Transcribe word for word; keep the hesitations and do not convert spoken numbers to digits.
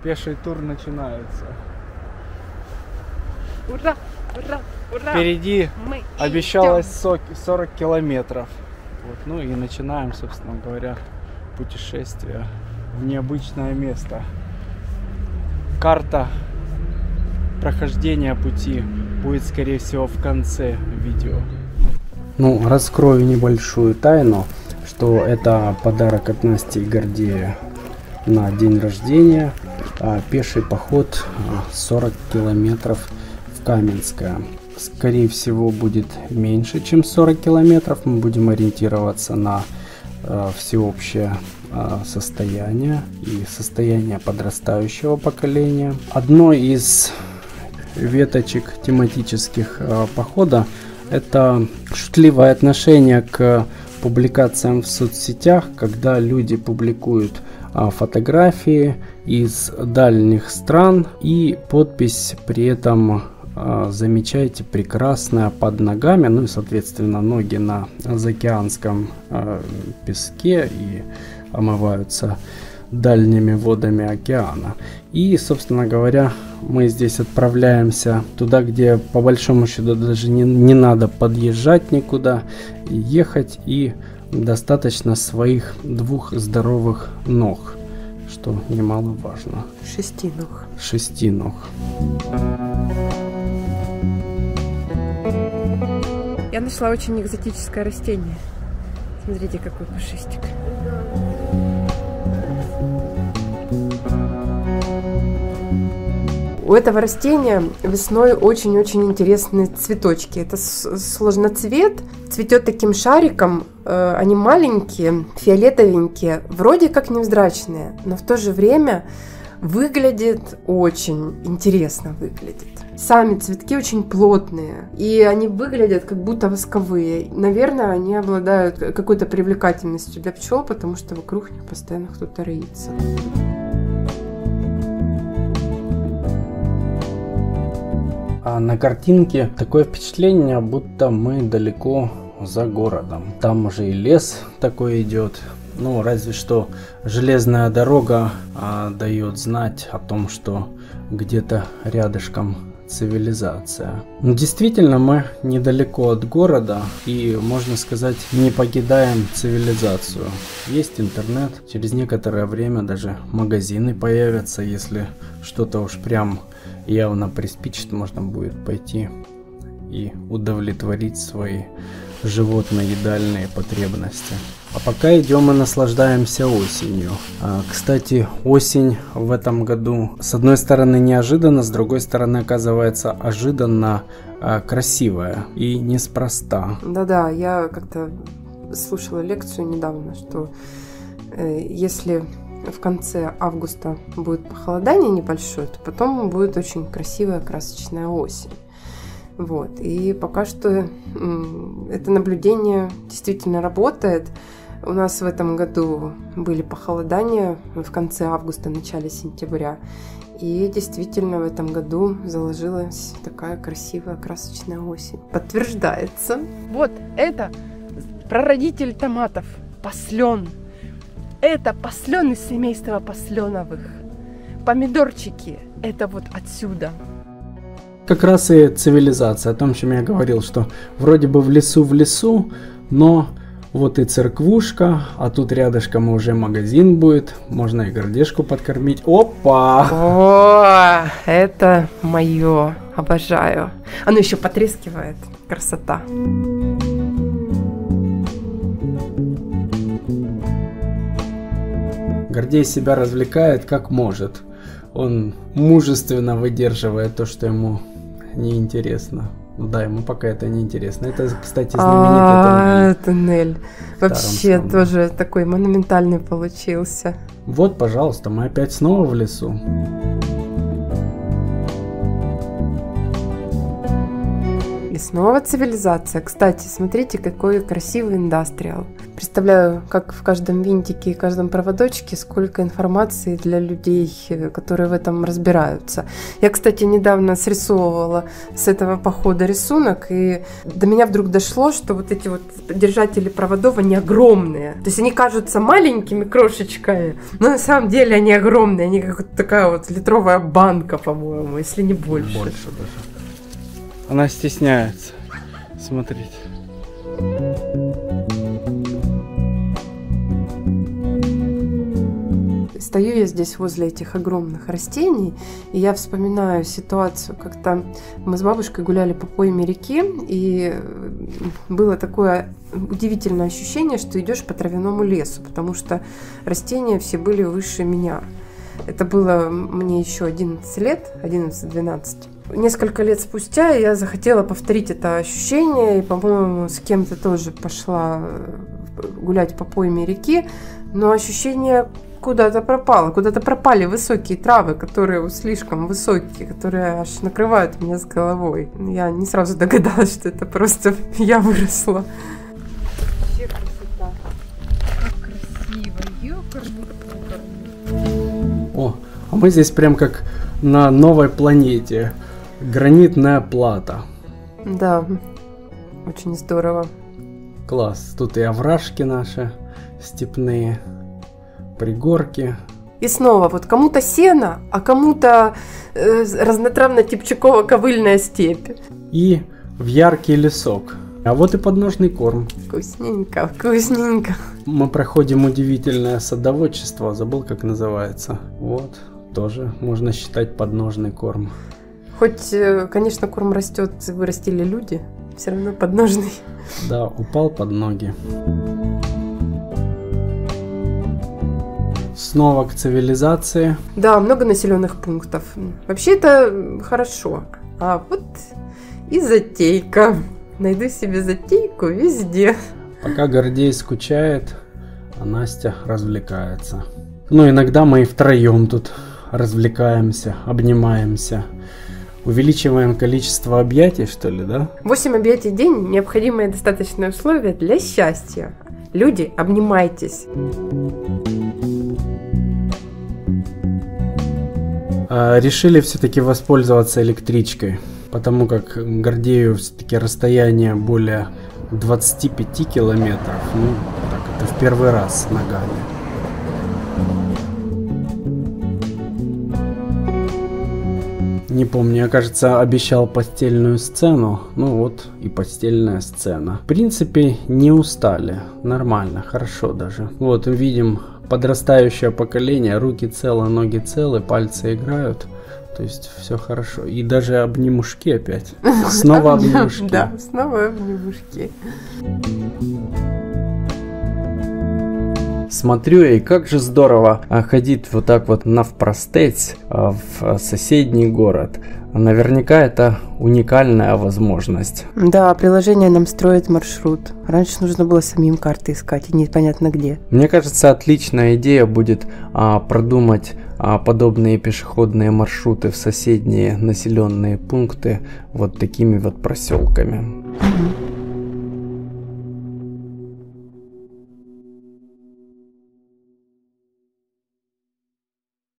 Пеший тур начинается. Ура! Ура! Ура! Впереди Мы обещалось сорок километров. Вот, ну и начинаем, собственно говоря, путешествие в необычное место. Карта прохождения пути будет, скорее всего, в конце видео. Ну, раскрою небольшую тайну, что это подарок от Насти и Гордея на день рождения. А пеший поход сорок километров в Каменское. Скорее всего, будет меньше, чем сорок километров. Мы будем ориентироваться на э, всеобщее э, состояние и состояние подрастающего поколения. Одной из веточек тематических э, похода это шутливое отношение к публикациям в соцсетях, когда люди публикуют э, фотографии из дальних стран и подпись при этом: замечайте прекрасное под ногами, ну и соответственно ноги на заокеанском э, песке и омываются дальними водами океана. И, собственно говоря, мы здесь отправляемся туда, где по большому счету даже не, не надо подъезжать никуда, ехать, и достаточно своих двух здоровых ног, что немаловажно. Шести ног. Шести ног. Я нашла очень экзотическое растение. Смотрите, какой пушистик. У этого растения весной очень-очень интересные цветочки. Это сложноцвет, цветет таким шариком. Они маленькие, фиолетовенькие, вроде как невзрачные, но в то же время выглядит очень интересно выглядит. Сами цветки очень плотные, и они выглядят как будто восковые. Наверное, они обладают какой-то привлекательностью для пчел, потому что вокруг них постоянно кто-то роится. А на картинке такое впечатление, будто мы далеко за городом. Там уже и лес такой идет. Ну, разве что железная дорога а, дает знать о том, что где-то рядышком цивилизация. Но действительно, мы недалеко от города и, можно сказать, не покидаем цивилизацию. Есть интернет, через некоторое время даже магазины появятся, если что-то уж прям явно приспичит, можно будет пойти и удовлетворить свои животно-едальные потребности. А пока идем и наслаждаемся осенью. А, кстати, осень в этом году с одной стороны неожиданно, с другой стороны оказывается ожиданно а, красивая и неспроста. Да-да, я как-то слушала лекцию недавно, что э, если в конце августа будет похолодание небольшое, то потом будет очень красивая красочная осень. Вот. И пока что это наблюдение действительно работает. У нас в этом году были похолодания в конце августа, начале сентября. И действительно в этом году заложилась такая красивая красочная осень. Подтверждается. Вот это прародитель томатов, паслен. Это паслен из семейства пасленовых. Помидорчики – это вот отсюда. Как раз и цивилизация, о том, чем я говорил, что вроде бы в лесу в лесу, но вот и церквушка, а тут рядышком уже магазин будет, можно и гордешку подкормить. Опа! О, это мое, обожаю. Оно еще потрескивает, красота. Гордей себя развлекает как может. Он мужественно выдерживает то, что ему неинтересно. Да, ему пока это неинтересно. Это, кстати, знаменитый туннель. туннель. Вообще тоже такой монументальный получился. Вот, пожалуйста, мы опять снова в лесу. И снова цивилизация. Кстати, смотрите, какой красивый индастриал. Представляю, как в каждом винтике и каждом проводочке сколько информации для людей, которые в этом разбираются. Я, кстати, недавно срисовывала с этого похода рисунок, и до меня вдруг дошло, что вот эти вот держатели проводов, они огромные. То есть они кажутся маленькими крошечками, но на самом деле они огромные. Они как вот такая вот литровая банка, по-моему, если не больше. Больше даже. Она стесняется смотреть. Стою я здесь возле этих огромных растений, и я вспоминаю ситуацию, как-то мы с бабушкой гуляли по пойме реки, и было такое удивительное ощущение, что идешь по травяному лесу, потому что растения все были выше меня. Это было мне еще одиннадцать лет, одиннадцать-двенадцать. Несколько лет спустя я захотела повторить это ощущение, и, по-моему, с кем-то тоже пошла гулять по пойме реки, но ощущение куда-то пропало, куда-то пропали высокие травы, которые слишком высокие, которые аж накрывают меня с головой. Я не сразу догадалась, что это просто я выросла. Вообще красота. Как красиво, ёкарный-пукарный. О, а мы здесь прям как на новой планете. Гранитная плата. Да, очень здорово. Класс. Тут и овражки наши степные, пригорки. И снова, вот кому-то сено, а кому-то э, разнотравно-типчаково-ковыльная степь. И в яркий лесок. А вот и подножный корм. Вкусненько, вкусненько. Мы проходим удивительное садоводчество. Забыл, как называется. Вот, тоже можно считать подножный корм. Хоть, конечно, корм растет, вырастили люди, все равно подножный. Да, упал под ноги. Снова к цивилизации. Да, много населенных пунктов. Вообще это хорошо. А вот и затейка. Найду себе затейку везде. Пока Гордей скучает, а Настя развлекается. Ну, иногда мы и втроем тут развлекаемся, обнимаемся. Увеличиваем количество объятий, что ли, да? восемь объятий в день – необходимое достаточное условие для счастья. Люди, обнимайтесь. А, решили все-таки воспользоваться электричкой, потому как Гордею все-таки расстояние более двадцати пяти километров. Ну, так, это в первый раз с ногами. Не помню, я, кажется, обещал постельную сцену. Ну вот и постельная сцена. В принципе, не устали. Нормально, хорошо даже. Вот видим подрастающее поколение. Руки целы, ноги целы, пальцы играют. То есть все хорошо. И даже обнимушки опять. Снова обнимушки. Да, снова обнимушки. Смотрю, и как же здорово ходить вот так вот навпростець в соседний город. Наверняка это уникальная возможность. Да, приложение нам строит маршрут. Раньше нужно было самим карты искать, и непонятно где. Мне кажется, отличная идея будет а, продумать а, подобные пешеходные маршруты в соседние населенные пункты вот такими вот проселками. Угу.